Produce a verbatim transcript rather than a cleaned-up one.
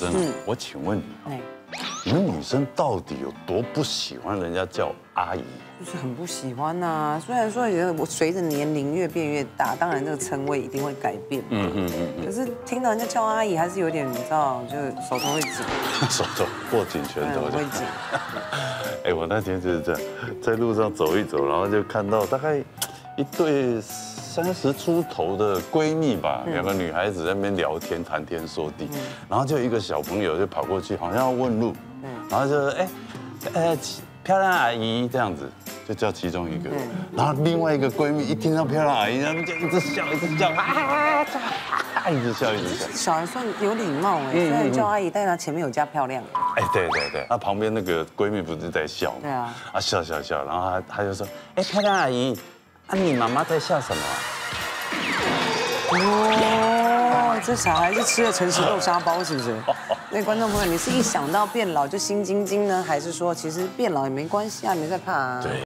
真的，我请问你啊，你们女生到底有多不喜欢人家叫阿姨？ 就是很不喜欢呐。虽然说也我随着年龄越变越大，当然这个称谓一定会改变。嗯嗯嗯。可是听到人家叫阿姨，还是有点你知道，就是手头会紧。 手头握紧拳头会紧。 哎，我那天就是这样，在路上走一走，然后就看到大概一对三十出头的闺蜜吧，两个女孩子在那边聊天，谈天说地，然后就一个小朋友就跑过去，好像要问路，然后就哎哎漂亮阿姨这样子。就叫其中一个，然后另外一个闺蜜一听到漂亮阿姨，然后就一直笑，一直笑，啊，一直笑，一直笑。 小孩算有礼貌哎，虽然叫阿姨，但是她前面有加漂亮。 哎，对对对，她旁边那个闺蜜不是在笑吗？ 对啊， 啊笑笑笑，然后她她就说，哎，漂亮阿姨，啊你妈妈在笑什么？ 哦，这小孩是吃了诚实豆沙包是不是？那观众朋友，你是一想到变老就心惊惊呢，还是说其实变老也没关系啊，没在怕啊？ 对。